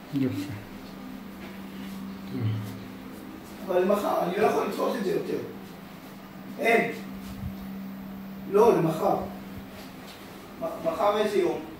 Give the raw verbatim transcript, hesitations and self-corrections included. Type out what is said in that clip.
יופי. אבל למחר, אני לא יכול לתפוס את זה יותר. אין. לא, למחר. מחר איזה יום?